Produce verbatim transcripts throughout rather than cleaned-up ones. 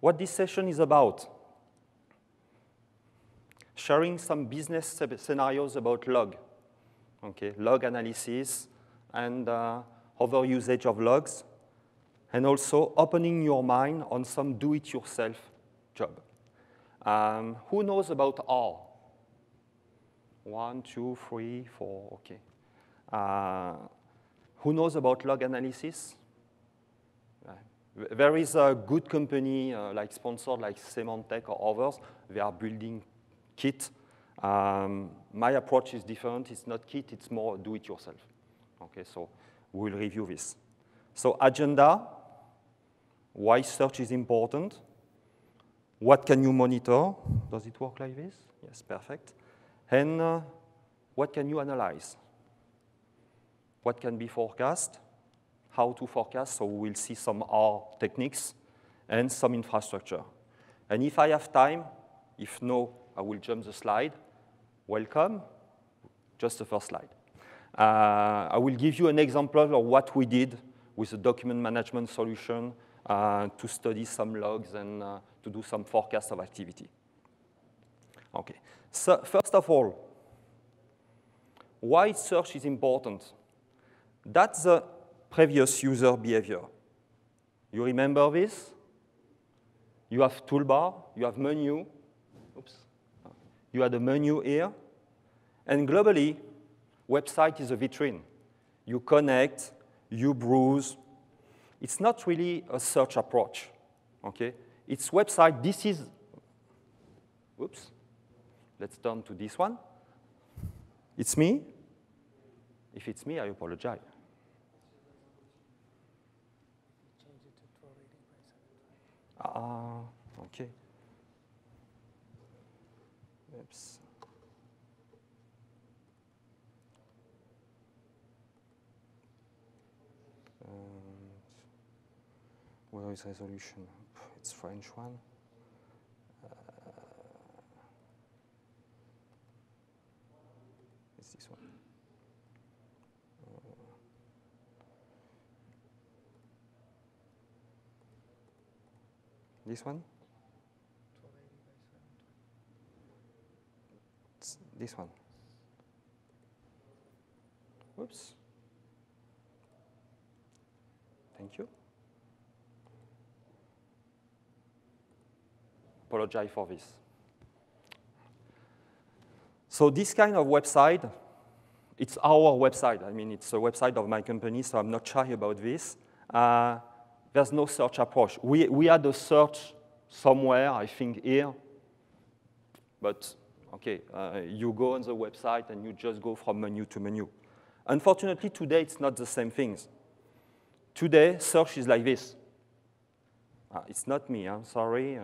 what this session is about. Sharing some business scenarios about log, okay, log analysis and uh, other usage of logs, and also opening your mind on some do-it-yourself job. Um, who knows about R? One, two, three, four, okay. Uh, who knows about log analysis? Uh, there is a good company uh, like sponsored like Symantec or others. They are building kit. Um, my approach is different. It's not kit, it's more do-it-yourself. Okay, so we'll review this. So agenda, why search is important. What can you monitor? Does it work like this? Yes, perfect. And uh, what can you analyze? What can be forecast? How to forecast? So we'll see some R techniques and some infrastructure. And if I have time, if no, I will jump the slide. Welcome. Just the first slide. Uh, I will give you an example of what we did with a document management solution uh, to study some logs and uh, to do some forecast of activity. Okay. So first of all, why search is important? That's the previous user behavior. You remember this? You have toolbar, you have menu. Oops. You had a menu here. And globally, website is a vitrine. You connect, you browse. It's not really a search approach, okay? It's website, this is, oops. Let's turn to this one. It's me. If it's me, I apologize. Ah, uh, okay. Oops. And where is resolution? It's French one. Uh, it's this one. Uh, this one? It's this one. Whoops. Thank you. Apologize for this. So this kind of website, it's our website. I mean, it's a website of my company, so I'm not shy about this. Uh, there's no search approach. We, we had a search somewhere, I think here, but okay, uh, you go on the website and you just go from menu to menu. Unfortunately, today it's not the same things. Today, search is like this. Uh, it's not me, I'm sorry.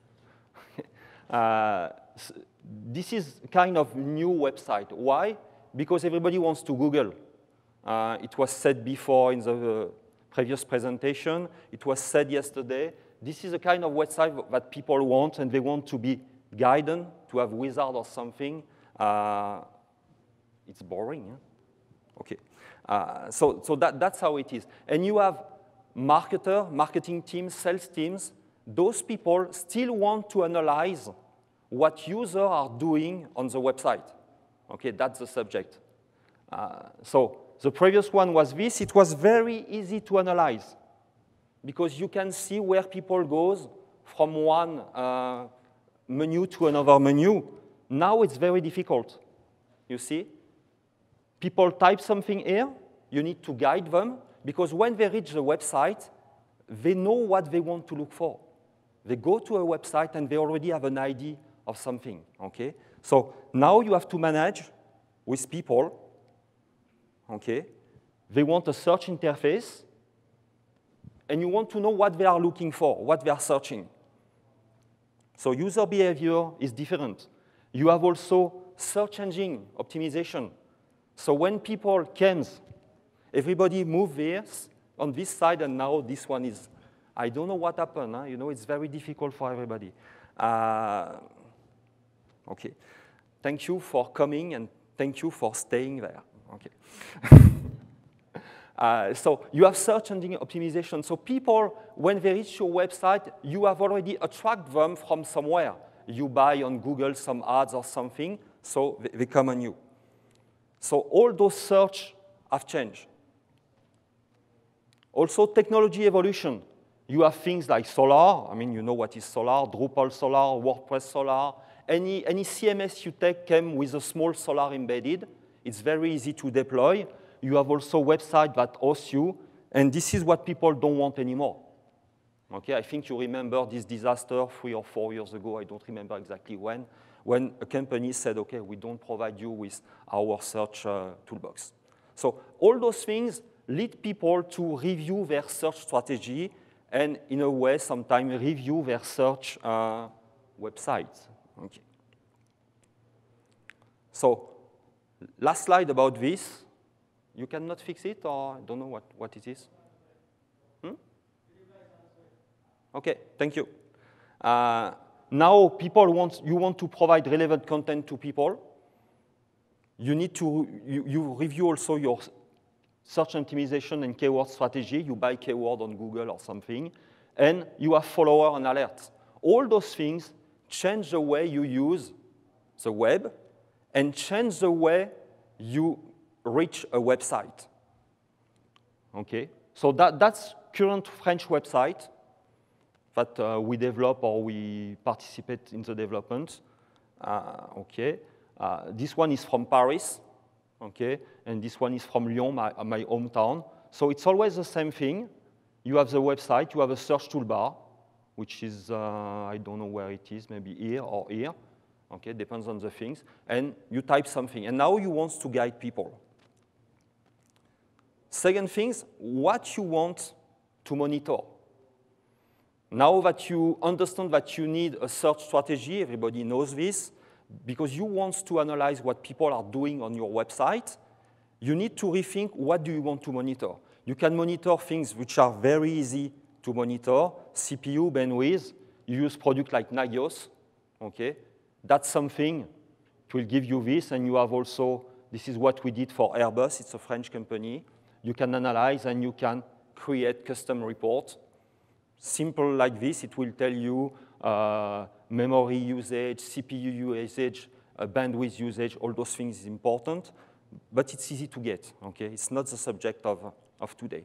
Uh, uh, this is kind of new website. Why? Because everybody wants to Google. Uh, it was said before in the uh, previous presentation. It was said yesterday. This is a kind of website that people want, and they want to be guided, to have wizard or something. Uh, it's boring. Huh? Okay. Uh, so so that, that's how it is. And you have marketer, marketing teams, sales teams. Those people still want to analyze what users are doing on the website. Okay, that's the subject. Uh, so the previous one was this. It was very easy to analyze because you can see where people goes from one uh, menu to another menu. Now it's very difficult, you see? People type something here, you need to guide them, because when they reach the website, they know what they want to look for. They go to a website and they already have an idea of something, okay? So now you have to manage with people, okay? They want a search interface, and you want to know what they are looking for, what they are searching. So user behavior is different. You have also search engine optimization. So when people came, everybody moved this on this side, and now this one is, I don't know what happened. Huh? You know, it's very difficult for everybody. Uh, okay. Thank you for coming, and thank you for staying there. Okay. Uh, so you have search engine optimization. So people, when they reach your website, you have already attracted them from somewhere. You buy on Google some ads or something, so they, they come on you. So all those search have changed. Also, technology evolution. You have things like Solar. I mean, you know what is Solar, Drupal Solar, WordPress Solar. Any, any C M S you take came with a small Solar embedded. It's very easy to deploy. You have also websites that host you, and this is what people don't want anymore. Okay, I think you remember this disaster three or four years ago, I don't remember exactly when, when a company said, okay, we don't provide you with our search uh, toolbox. So all those things lead people to review their search strategy and, in a way, sometimes review their search uh, websites. Okay. So last slide about this. You cannot fix it, or I don't know what, what it is? Hmm? OK, thank you. Uh, now people want, you want to provide relevant content to people. You need to, you, you review also your search optimization and keyword strategy. You buy keyword on Google or something. And you have follower and alerts. All those things change the way you use the web and change the way you reach a website. Okay, so that, that's current French website that uh, we develop or we participate in the development. Uh, okay, uh, this one is from Paris. Okay, and this one is from Lyon, my, my hometown. So it's always the same thing. You have the website, you have a search toolbar, which is, uh, I don't know where it is, maybe here or here. Okay, depends on the things. And you type something. And now you want to guide people. Second thing, what you want to monitor. Now that you understand that you need a search strategy, everybody knows this, because you want to analyze what people are doing on your website, you need to rethink what do you want to monitor. You can monitor things which are very easy to monitor, C P U, bandwidth. You use products like Nagios. Okay? That's something that will give you this, and you have also, this is what we did for Airbus. It's a French company. You can analyze, and you can create custom reports. Simple like this, it will tell you uh, memory usage, C P U usage, uh, bandwidth usage, all those things is important, but it's easy to get, okay? It's not the subject of, of today.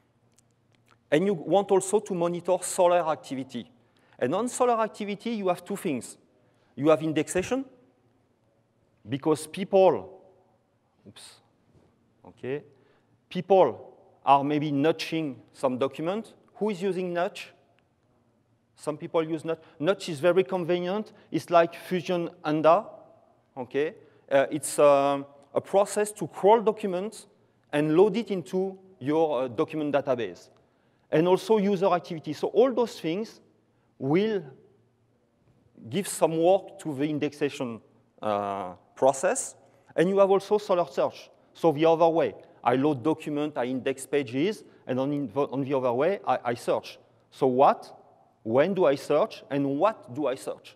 And you want also to monitor Solar activity. And on Solar activity, you have two things. You have indexation, because people, oops, okay, people are maybe nudging some document. Who is using Nudge? Some people use Nudge. Nudge is very convenient. It's like Fusion Anda. Okay? Uh, it's uh, a process to crawl documents and load it into your uh, document database. And also user activity. So all those things will give some work to the indexation uh, process. And you have also Solar Search. So the other way. I load document, I index pages, and on, in, on the other way, I, I search. So what, when do I search, and what do I search?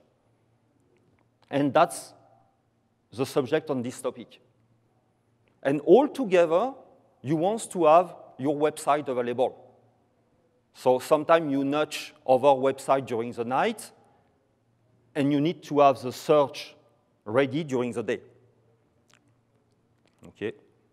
And that's the subject on this topic. And all together, you want to have your website available. So sometimes you nudge other websites during the night, and you need to have the search ready during the day. Okay?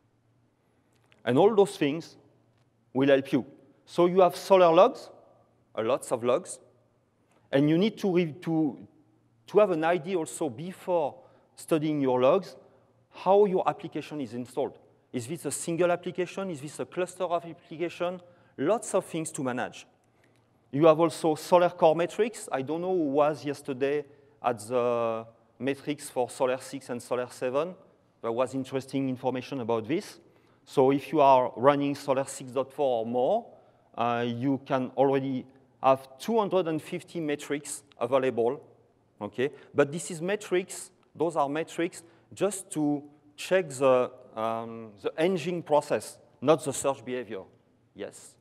And all those things will help you. So you have Solar logs, a lots of logs, and you need to, to, to have an idea also before studying your logs, how your application is installed. Is this a single application? Is this a cluster of applications? Lots of things to manage. You have also Solar Core metrics. I don't know who was yesterday at the metrics for Solar six and Solar seven. There was interesting information about this. So if you are running Solar six point four or more, uh, you can already have two hundred fifty metrics available. Okay? But this is metrics, those are metrics just to check the, um, the engine process, not the search behavior. Yes?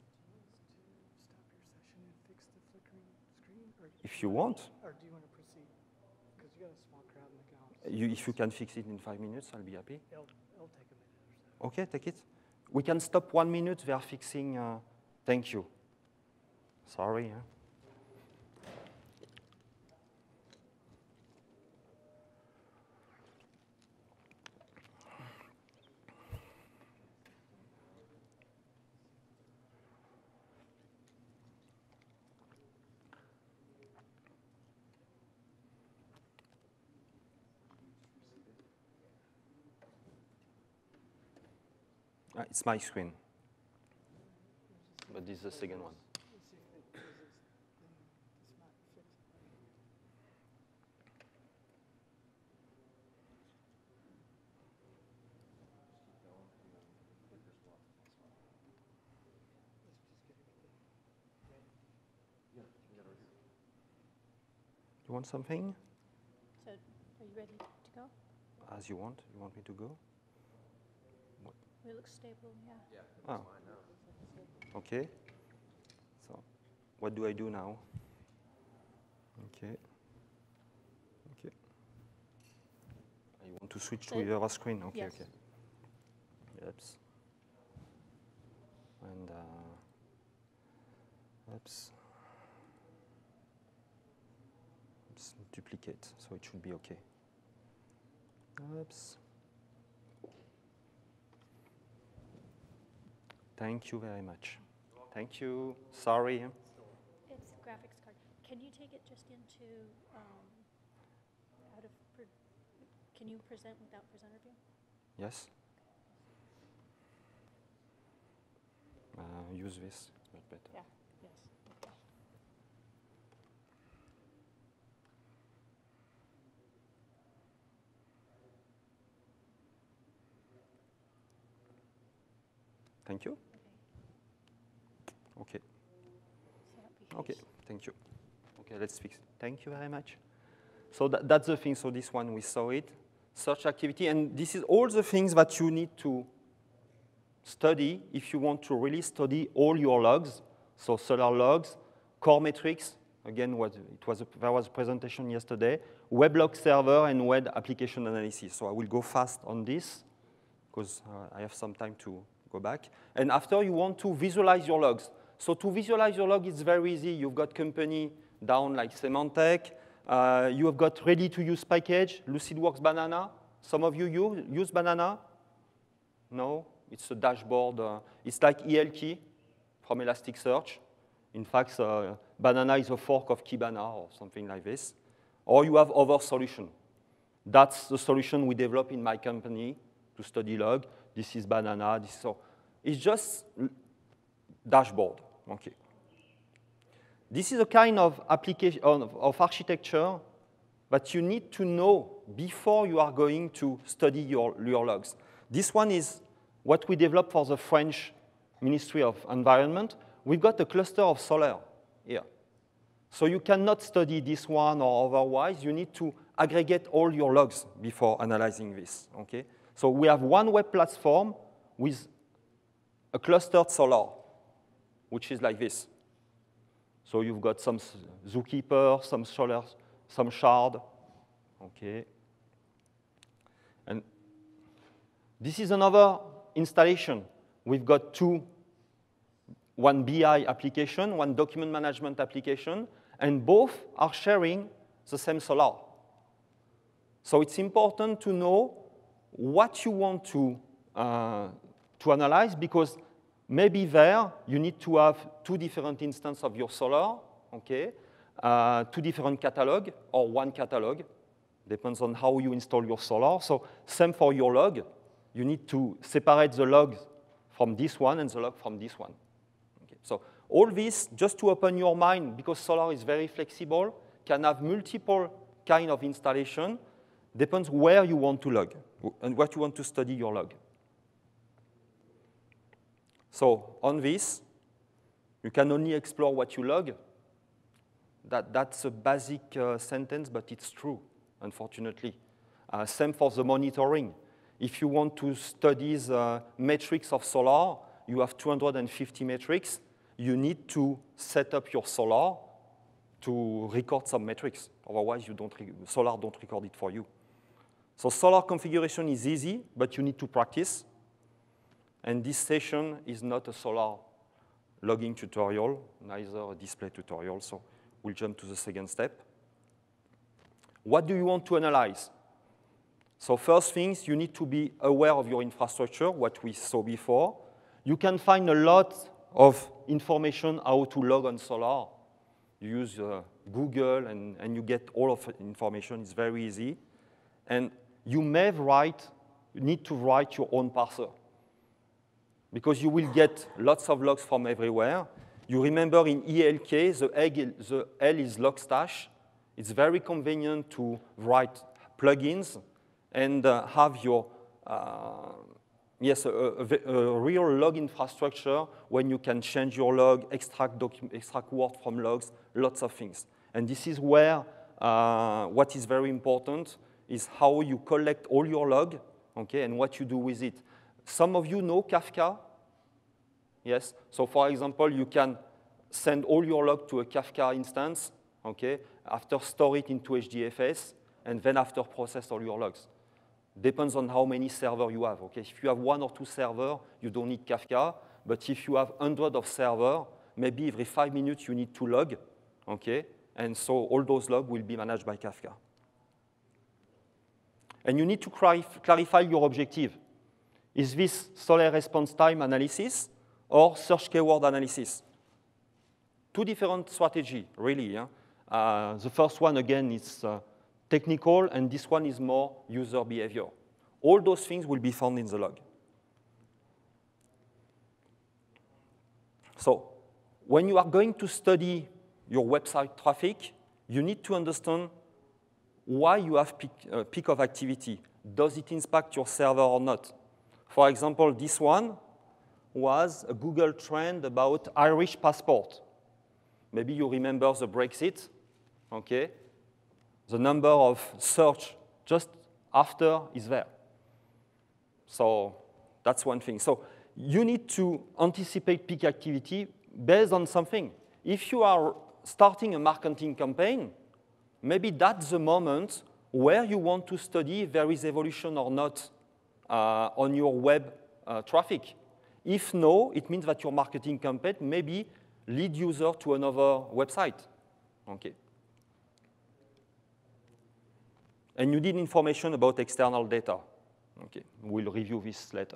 If you want. Or do you want to proceed? Because you got a small crowd in the gallery. You, if you can fix it in five minutes, I'll be happy. It'll, it'll take a minute or so. Okay, take it. we can stop one minute. They are fixing. Uh, thank you. Sorry. Huh? Ah, it's my screen, but this is the second one. You want something? So, are you ready to go? As you want. You want me to go? It looks stable, yeah. Yeah, it's Oh. fine now. Okay. So, what do I do now? Okay. Okay. You want to switch to So- your other screen? Okay, Yes. okay. Oops. And, uh, oops. Oops, duplicate, so it should be okay. Oops. Thank you very much. Thank you. Sorry. It's a graphics card. Can you take it just into, um, out of, pre- can you present without presenter view? Yes. Uh, use this. It's much better. Yeah, yes. Okay. Thank you. Okay. Okay. So that'd be Okay. huge. Thank you. Okay, let's fix it. Thank you very much. So that, that's the thing. So this one, we saw it. Search activity. And this is all the things that you need to study if you want to really study all your logs. So Solar logs, core metrics. Again, what it was a, there was a presentation yesterday. Weblog server and web application analysis. So I will go fast on this because uh, I have some time to go back. And after, you want to visualize your logs. So to visualize your log, it's very easy. You've got company down like Symantec. Uh, you have got ready-to-use package, Lucidworks Banana. Some of you use, use Banana? No? It's a dashboard. Uh, it's like E L Key from Elasticsearch. In fact, uh, Banana is a fork of Kibana or something like this. Or you have other solution. That's the solution we develop in my company to study log. This is Banana. This is, so it's just dashboard. Okay. This is a kind of application of, of architecture that you need to know before you are going to study your, your logs. This one is what we developed for the French Ministry of Environment. We've got a cluster of solar here. So you cannot study this one or otherwise. You need to aggregate all your logs before analyzing this. Okay? So we have one web platform with a clustered solar, which is like this. So you've got some Zookeeper, some solar, some shard. Okay. And this is another installation. We've got two, one B I application, one document management application, and both are sharing the same solar. So it's important to know what you want to, uh, to analyze, because maybe there you need to have two different instances of your solar, okay? Uh, two different catalog or one catalog. Depends on how you install your solar. So same for your log. You need to separate the logs from this one and the log from this one. Okay. So all this, just to open your mind, because solar is very flexible, can have multiple kind of installation, depends where you want to log and what you want to study your log. So on this, you can only explore what you log. That, that's a basic uh, sentence, but it's true, unfortunately. Uh, same for the monitoring. If you want to study the metrics of solar, you have two hundred fifty metrics. You need to set up your solar to record some metrics. Otherwise, you don't solar don't record it for you. So solar configuration is easy, but you need to practice. And this session is not a Solr logging tutorial, neither a display tutorial, so we'll jump to the second step. What do you want to analyze? So first things, you need to be aware of your infrastructure, what we saw before. You can find a lot of information how to log on Solr. You use uh, Google, and, and you get all of the information. It's very easy. And you may write, you need to write your own parser, because you will get lots of logs from everywhere. You remember in E L K, the, egg, the L is Logstash. It's very convenient to write plugins and uh, have your, uh, yes, a, a, a real log infrastructure when you can change your log, extract, extract word from logs, lots of things. And this is where uh, what is very important is how you collect all your log, okay, and what you do with it. Some of you know Kafka. Yes, so for example, you can send all your log to a Kafka instance, okay, after store it into H D F S, and then after process all your logs. Depends on how many servers you have, okay? If you have one or two servers, you don't need Kafka, but if you have hundreds of servers, maybe every five minutes you need to log, okay? And so all those logs will be managed by Kafka. And you need to clarify your objective. Is this Solr response time analysis or search keyword analysis? Two different strategies, really. Yeah? Uh, the first one, again, is uh, technical, and this one is more user behavior. All those things will be found in the log. So when you are going to study your website traffic, you need to understand why you have peak, uh, peak of activity. Does it impact your server or not? For example, this one was a Google trend about Irish passport. Maybe you remember the Brexit, okay? The number of search just after is there. So that's one thing. So you need to anticipate peak activity based on something. If you are starting a marketing campaign, maybe that's the moment where you want to study if there is evolution or not uh, on your web uh, traffic. If no, it means that your marketing campaign maybe lead user to another website. Okay. And you need information about external data. Okay, we'll review this later.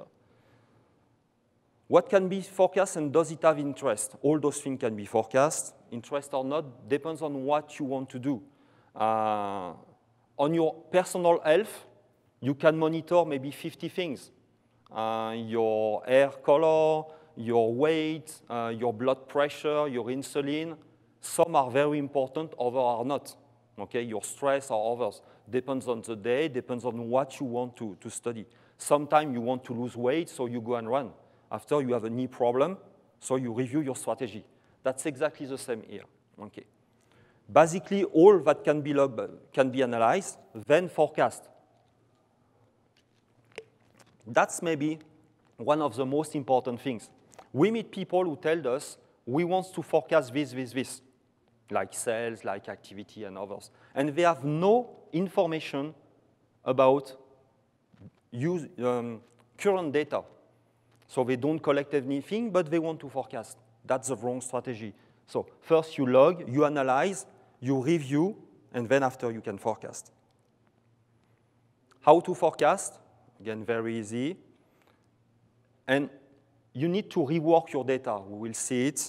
What can be forecast and does it have interest? All those things can be forecast. Interest or not depends on what you want to do. Uh, on your personal health, you can monitor maybe fifty things. Uh, your hair color, your weight, uh, your blood pressure, your insulin. Some are very important, others are not. Okay, your stress or others. Depends on the day, depends on what you want to, to study. Sometimes you want to lose weight, so you go and run. After you have a knee problem, so you review your strategy. That's exactly the same here. Okay. Basically, all that can be logged can be analyzed, then forecast. That's maybe one of the most important things. We meet people who tell us, we want to forecast this, this, this, like sales, like activity, and others. And they have no information about use, um, current data. So they don't collect anything, but they want to forecast. That's the wrong strategy. So first you log, you analyze, you review, and then after you can forecast. How to forecast? Again, very easy. And you need to rework your data. We will see it.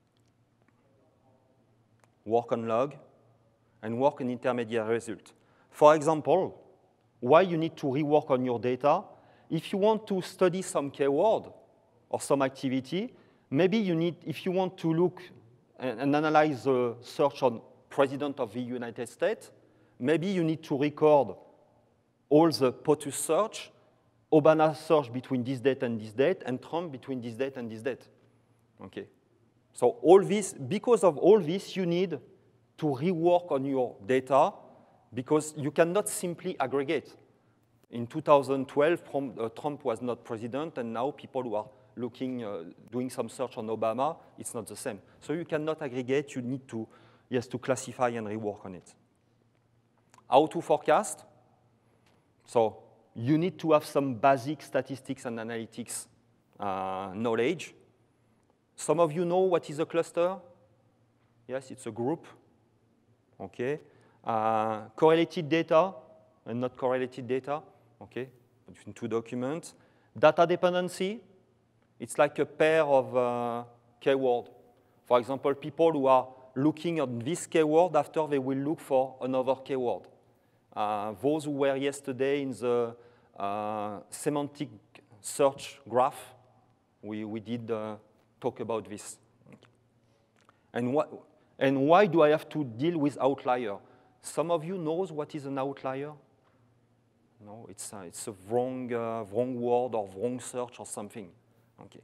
Work on log, and work on intermediate result. For example, why you need to rework on your data? If you want to study some keyword or some activity, maybe you need, if you want to look and, and analyze the search on President of the United States, maybe you need to record all the POTUS search, Obama search between this date and this date, and Trump between this date and this date. Okay. So all this, because of all this, you need to rework on your data because you cannot simply aggregate. In two thousand twelve, Trump was not president, and now people who are looking, uh, doing some search on Obama, it's not the same. So you cannot aggregate, you need to, yes, to classify and rework on it. How to forecast? So you need to have some basic statistics and analytics uh, knowledge. Some of you know what is a cluster? Yes, it's a group. Okay. Uh, correlated data and not correlated data. Okay, between two documents. Data dependency. It's like a pair of uh, keyword. For example, people who are looking at this keyword, after they will look for another keyword. Uh, those who were yesterday in the uh, semantic search graph, we, we did uh, talk about this. And, what, and why do I have to deal with outlier? Some of you knows what is an outlier? No, it's a, it's a wrong, uh, wrong word or wrong search or something. Okay.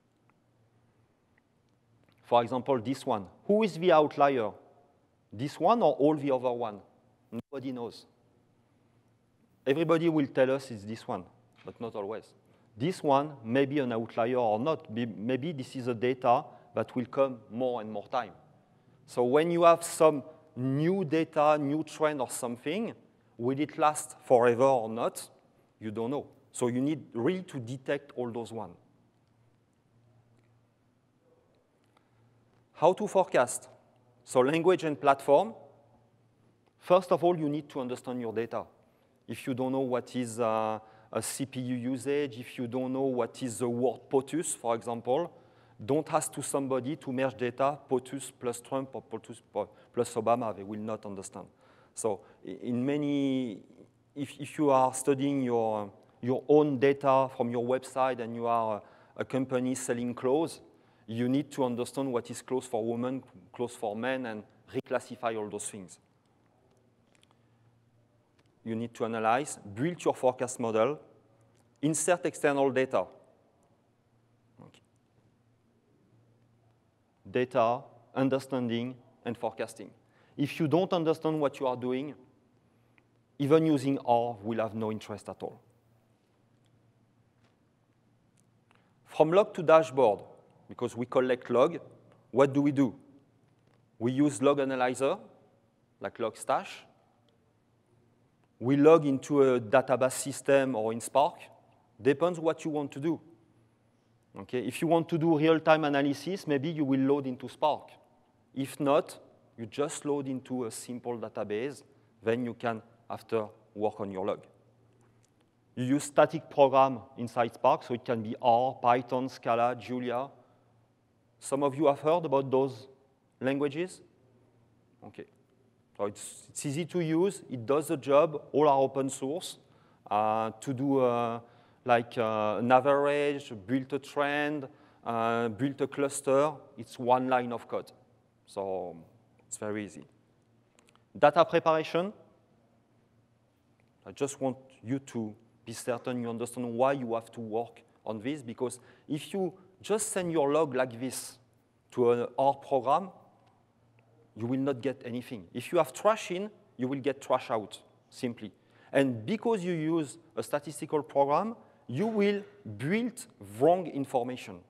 For example, this one. Who is the outlier? This one or all the other one? Nobody knows. Everybody will tell us it's this one, but not always. This one may be an outlier or not. Maybe this is a data that will come more and more time. So when you have some new data, new trend or something, will it last forever or not? You don't know. So you need really to detect all those ones. How to forecast? So language and platform. First of all, you need to understand your data. If you don't know what is uh, a C P U usage, if you don't know what is the word POTUS, for example, don't ask to somebody to merge data, POTUS plus Trump or POTUS plus Obama, they will not understand. So in many, if, if you are studying your, your own data from your website and you are a, a company selling clothes, you need to understand what is clothes for women, clothes for men, and reclassify all those things. You need to analyze, build your forecast model, insert external data. Okay. Data, understanding, and forecasting. If you don't understand what you are doing, even using R will have no interest at all. From log to dashboard, because we collect log, what do we do? We use log analyzer, like Logstash. We log into a database system or in Spark. Depends what you want to do. Okay? If you want to do real-time analysis, maybe you will load into Spark. If not, you just load into a simple database. Then you can, after, work on your log. You use static program inside Spark, so it can be R, Python, Scala, Julia. Some of you have heard about those languages? Okay. So it's, it's easy to use. It does the job. All are open source. Uh, to do uh, like uh, an average, build a trend, uh, build a cluster, it's one line of code. So it's very easy. Data preparation. I just want you to be certain you understand why you have to work on this, because if you just send your log like this to an R program, you will not get anything. If you have trash in, you will get trash out, simply. And because you use a statistical program, you will build wrong information.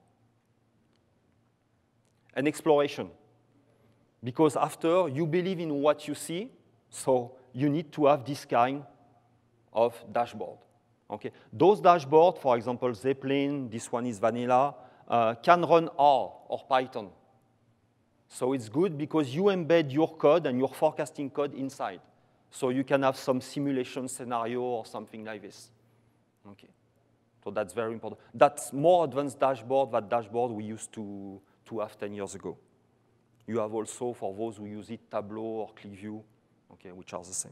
And exploration. Because after, you believe in what you see, so you need to have this kind of dashboard. Okay? Those dashboards, for example, Zeppelin, this one is vanilla, uh, can run R or Python. So it's good because you embed your code and your forecasting code inside. So you can have some simulation scenario or something like this. Okay. So that's very important. That's more advanced dashboard than dashboard we used to, to have ten years ago. You have also, for those who use it, Tableau or ClickView, okay, which are the same.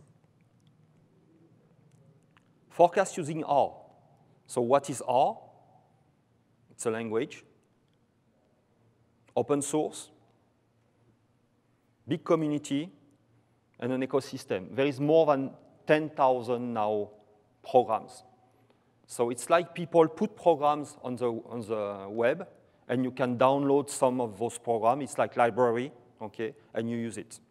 Forecast using R. So what is R? It's a language. Open source. Big community, and an ecosystem. There is more than ten thousand now programs. So it's like people put programs on the, on the web, and you can download some of those programs. It's like library, okay, and you use it.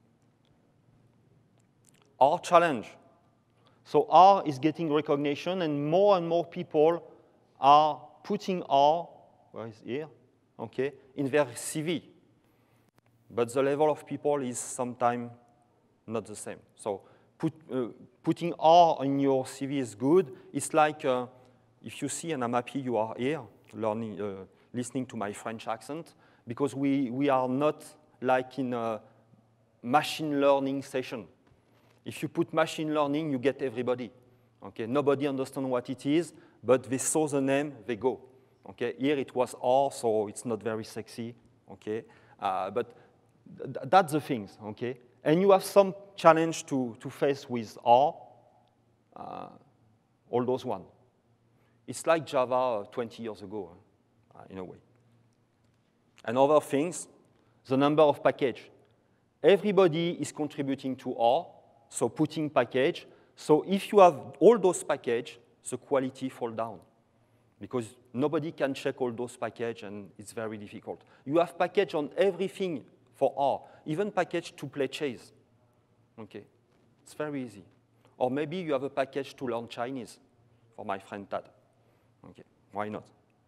R challenge. So R is getting recognition, and more and more people are putting R, where is here, okay, in their C V. But the level of people is sometimes not the same. So put, uh, putting R in your C V is good. It's like uh, if you see, and I'm happy you are here, learning, uh, listening to my French accent, because we, we are not like in a machine learning session. If you put machine learning, you get everybody. Okay? Nobody understands what it is, but they saw the name, they go. Okay? Here it was R, so it's not very sexy. Okay? Uh, but th that's the things. Okay? And you have some challenge to, to face with R, uh, all those one. It's like Java twenty years ago, uh, in a way. And other things, the number of package. Everybody is contributing to R, so putting package. So if you have all those package, the quality fall down, because nobody can check all those package, and it's very difficult. You have package on everything for R, even package to play chess. Okay, it's very easy. Or maybe you have a package to learn Chinese, for my friend Tad. Okay, why not?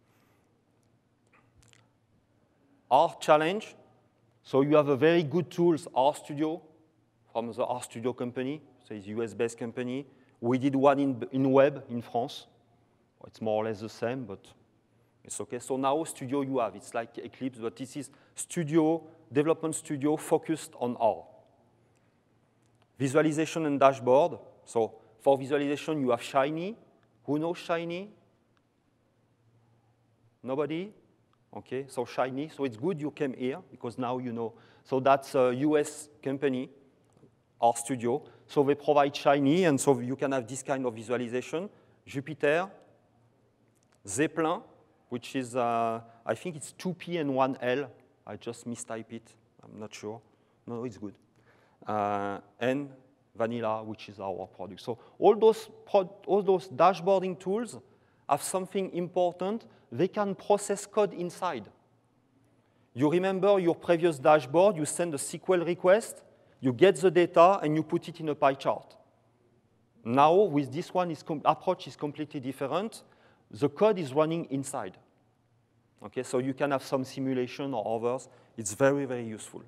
R challenge. So you have a very good tools, RStudio, from the RStudio company. So it's a U S-based company. We did one in, in web in France. It's more or less the same, but it's okay. So now Studio you have, it's like Eclipse, but this is Studio, Development Studio focused on R. Visualization and dashboard. So for visualization, you have Shiny. Who knows Shiny? Nobody? Okay, so Shiny. So it's good you came here, because now you know. So that's a U S company, RStudio. So they provide Shiny, and so you can have this kind of visualization. Jupyter, Zeppelin, which is, uh, I think it's two P and one L. I just mistype it. I'm not sure. No, it's good. Uh, and Vanilla, which is our product. So all those, all those dashboarding tools have something important. They can process code inside. You remember your previous dashboard, you send a S Q L request, you get the data, and you put it in a pie chart. Now, with this one, its approach is completely different. The code is running inside. Okay, so you can have some simulation or others. It's very, very useful.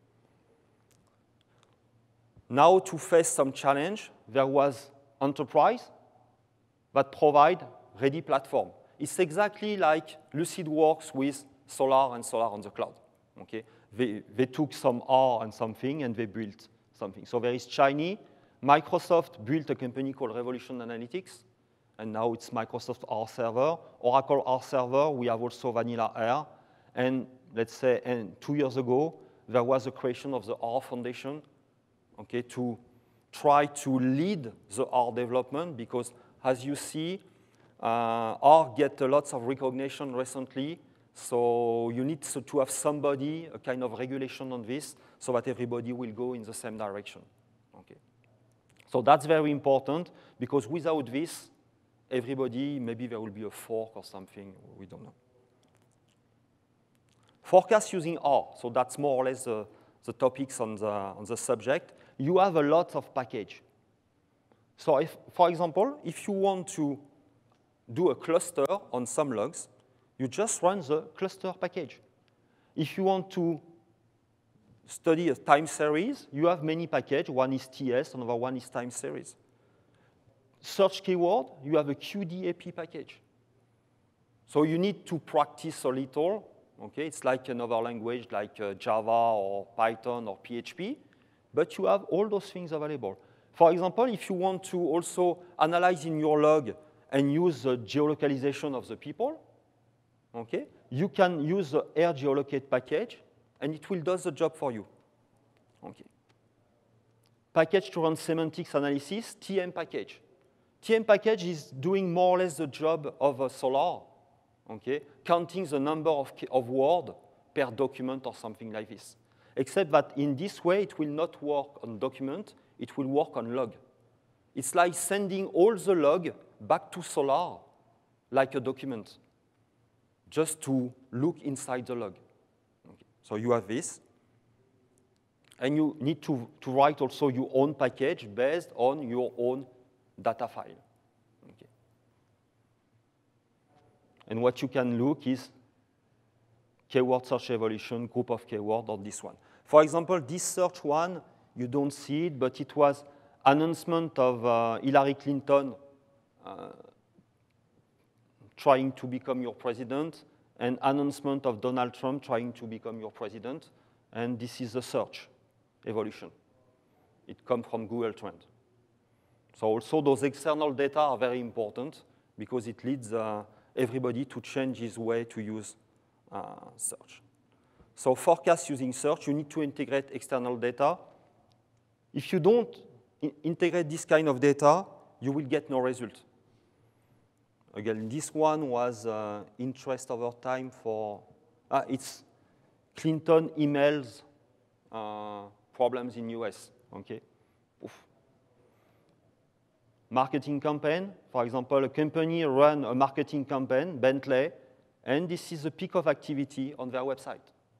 Now, to face some challenge, there was Enterprise that provide ready platform. It's exactly like Lucid works with Solar and Solar on the cloud. Okay? They, they took some R and something, and they built something. So there is Shiny. Microsoft built a company called Revolution Analytics, and now it's Microsoft R Server. Oracle R Server, we have also Vanilla R. And let's say and two years ago, there was a creation of the R Foundation, okay, to try to lead the R development, because as you see, uh, R get a lot of recognition recently, so you need to, to have somebody, a kind of regulation on this, so that everybody will go in the same direction. Okay. So that's very important, because without this, everybody, maybe there will be a fork or something, we don't know. Forecast using R, so that's more or less the, the topics on the, on the subject. You have a lot of package. So if, for example, if you want to do a cluster on some logs, you just run the cluster package. If you want to study a time series, you have many packages. One is T S, another one is time series. Search keyword, you have a Q D A P package. So you need to practice a little. Okay, it's like another language like uh, Java or Python or P H P, but you have all those things available. For example, if you want to also analyze in your log and use the geolocalization of the people, okay, you can use the air geolocate package, and it will do the job for you. Okay. Package to run semantics analysis, T M package. T M package is doing more or less the job of a Solar, okay, counting the number of, of words per document or something like this. Except that in this way, it will not work on document, it will work on log. It's like sending all the log back to Solar like a document, just to look inside the log. Okay. So you have this. And you need to, to write also your own package based on your own data file. Okay. And what you can look is keyword search evolution, group of keyword, or this one. For example, this search one, you don't see it, but it was announcement of uh, Hillary Clinton uh, trying to become your president, and announcement of Donald Trump trying to become your president, and this is the search evolution. It comes from Google Trend. So also those external data are very important because it leads uh, everybody to change his way to use uh, search. So forecast using search, you need to integrate external data. If you don't integrate this kind of data, you will get no result. Again, this one was uh, interest over time for, uh, it's Clinton emails uh, problems in U S, okay? Oof. Marketing campaign, for example, a company run a marketing campaign, Bentley, and this is the peak of activity on their website.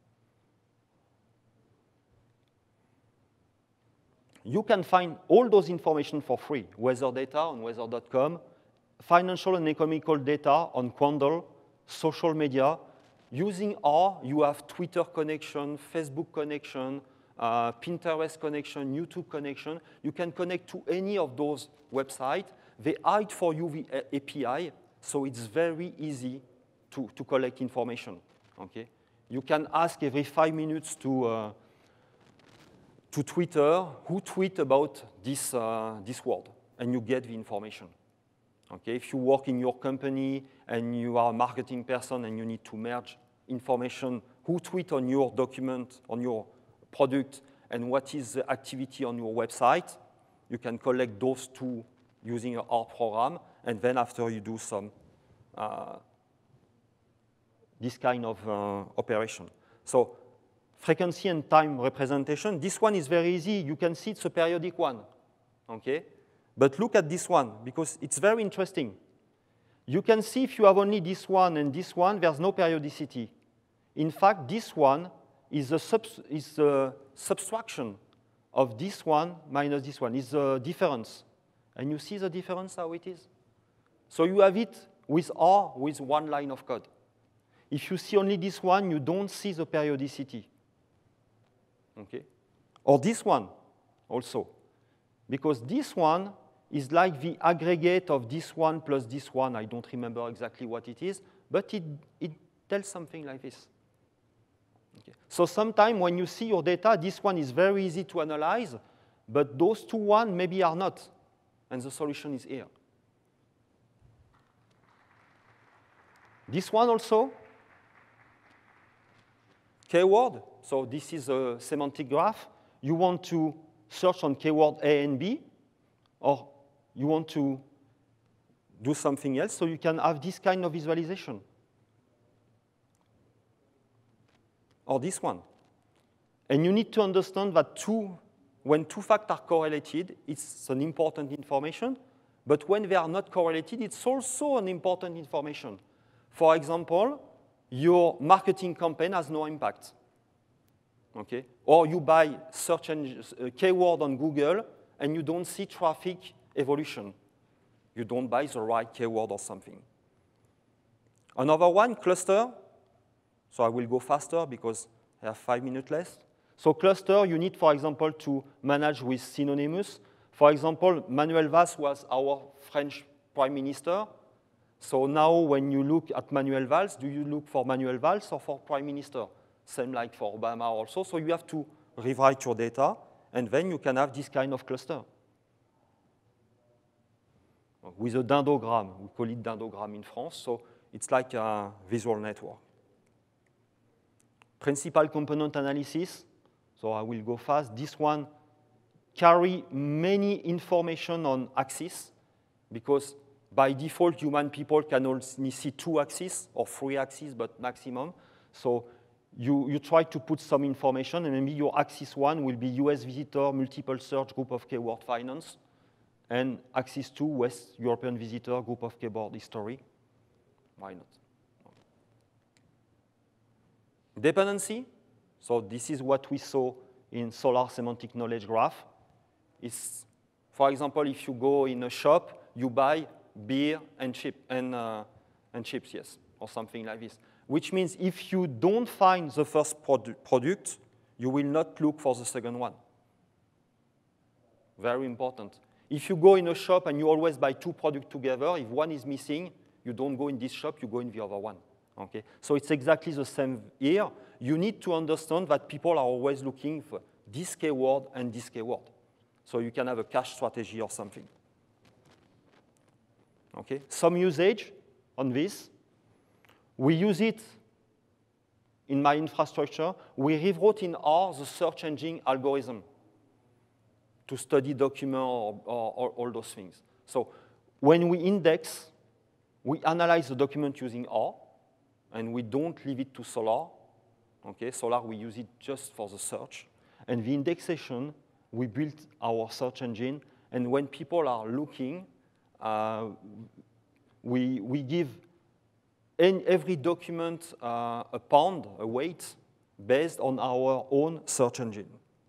You can find all those information for free, weather data on weather dot com, financial and economical data on Quandl, social media. Using R, you have Twitter connection, Facebook connection, uh, Pinterest connection, YouTube connection. You can connect to any of those websites. They hide for you the A P I, so it's very easy to, to collect information. Okay? You can ask every five minutes to, uh, to Twitter who tweet about this, uh, this word, and you get the information. Okay, if you work in your company and you are a marketing person and you need to merge information, who tweet on your document, on your product, and what is the activity on your website, you can collect those two using an R program, and then after you do some uh, this kind of uh, operation. So frequency and time representation, this one is very easy. You can see it's a periodic one, okay? But look at this one, because it's very interesting. You can see if you have only this one and this one, there's no periodicity. In fact, this one is a, subs is a subtraction of this one minus this one, is a difference. And you see the difference, how it is? So you have it with R, with one line of code. If you see only this one, you don't see the periodicity. Okay? Or this one also. Because this one is like the aggregate of this one plus this one. I don't remember exactly what it is, but it, it tells something like this. Okay. So sometimes when you see your data, this one is very easy to analyze, but those two one maybe are not, and the solution is here. This one also, keyword. So this is a semantic graph. You want to search on keyword A and B, or you want to do something else, so you can have this kind of visualization. Or this one. And you need to understand that two, when two facts are correlated, it's an important information, but when they are not correlated, it's also an important information. For example, your marketing campaign has no impact. Okay? Or you buy search engine, uh, keyword on Google, and you don't see traffic evolution. You don't buy the right keyword or something. Another one, cluster. So I will go faster because I have five minutes less. So cluster, you need, for example, to manage with synonymous. For example, Manuel Valls was our French prime minister. So now when you look at Manuel Valls, do you look for Manuel Valls or for prime minister? Same like for Obama also. So you have to rewrite your data, and then you can have this kind of cluster. With a dendrogram, we call it dendrogram in France, so it's like a visual network. Principal component analysis, so I will go fast. This one carry many information on axis, because by default, human people can only see two axes or three axes, but maximum. So you, you try to put some information, and maybe your axis one will be U S visitor, multiple search, group of keyword finance, and axis two, West European visitor, group of keyword history. Why not? Dependency. So this is what we saw in Solar Semantic Knowledge Graph. It's, for example, if you go in a shop, you buy beer and, chip, and, uh, and chips, yes, or something like this. Which means if you don't find the first produ product, you will not look for the second one. Very important. If you go in a shop and you always buy two products together, if one is missing, you don't go in this shop, you go in the other one. Okay? So it's exactly the same here. You need to understand that people are always looking for this keyword and this keyword. So you can have a cache strategy or something. Okay? Some usage on this. We use it in my infrastructure. We rewrote in R the search engine algorithm to study document or, or, or all those things. So when we index, we analyze the document using R, and we don't leave it to Solr. Okay, Solr, we use it just for the search. And the indexation, we built our search engine, and when people are looking, uh, we, we give in every document uh, a pound, a weight, based on our own search engine.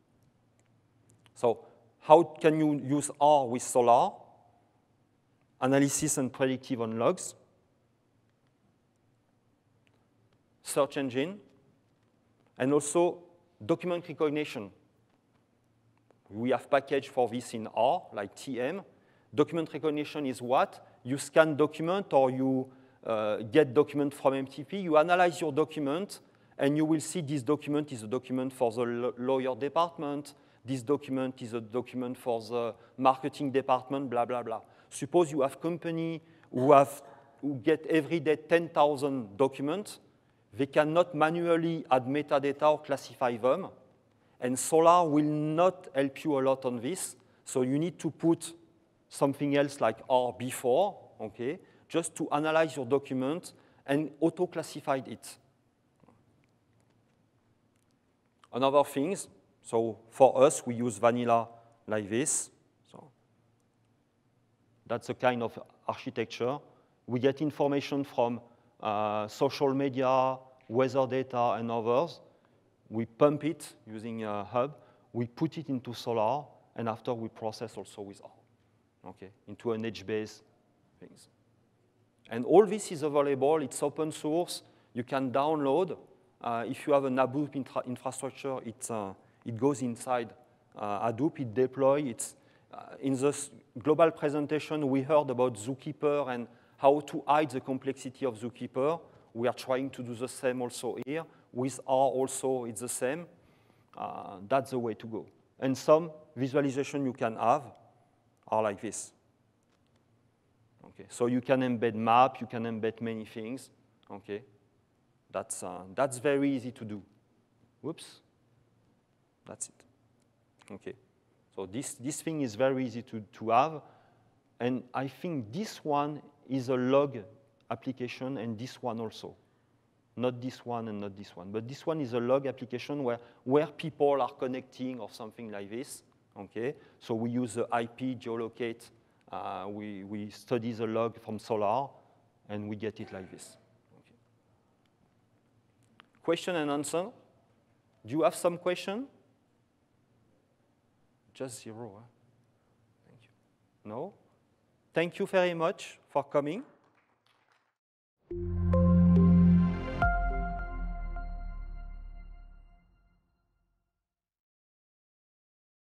So how can you use R with Solr? Analysis and predictive on logs. Search engine. And also document recognition. We have package for this in R, like T M. Document recognition is what? You scan document or you uh, get document from M T P. You analyze your document, and you will see this document is a document for the lawyer department. This document is a document for the marketing department, blah, blah, blah. Suppose you have company who, have, who get every day ten thousand documents. They cannot manually add metadata or classify them. And Solr will not help you a lot on this. So you need to put something else like R before, okay, just to analyze your document and auto-classify it. Another thing, so for us, we use vanilla like this. So that's a kind of architecture. We get information from uh, social media, weather data, and others. We pump it using a hub. We put it into Solr, and after we process also with R, okay, into an edge-based things. And all this is available. It's open source. You can download. Uh, if you have an Hadoop infra infrastructure, it, uh, it goes inside uh, Hadoop. It deploys. It's, uh, in this global presentation, we heard about Zookeeper and how to hide the complexity of Zookeeper. We are trying to do the same also here. With R also, it's the same. Uh, that's the way to go. And some visualization you can have are like this. Okay, so you can embed map, you can embed many things. Okay, that's, uh, that's very easy to do. Whoops, that's it. Okay, so this, this thing is very easy to, to have. And I think this one is a log application, and this one also. Not this one and not this one. But this one is a log application where, where people are connecting or something like this. Okay? So we use the I P geolocate. Uh, we, we study the log from Solr, and we get it like this. Okay. Question and answer. Do you have some question? Just zero. Huh? Thank you. No? Thank you very much for coming.